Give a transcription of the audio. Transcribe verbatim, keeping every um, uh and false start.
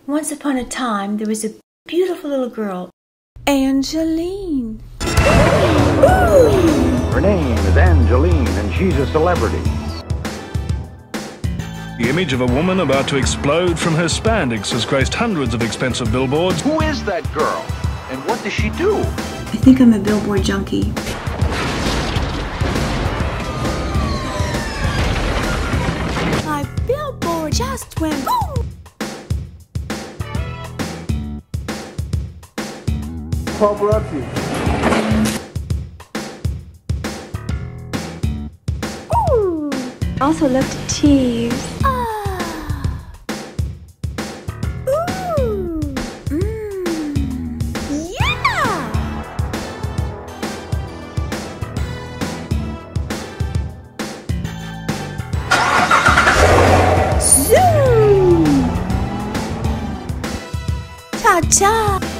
Once upon a time, there was a beautiful little girl, Angelyne. Her name is Angelyne, and she's a celebrity. The image of a woman about to explode from her spandex has graced hundreds of expensive billboards. Who is that girl? And what does she do? I think I'm a billboard junkie. My billboard just went boom! Paparazzi. Ooh! Also love to tease. Ah! Ooh! Mmm! Yeah! Zoom! Ta-ta!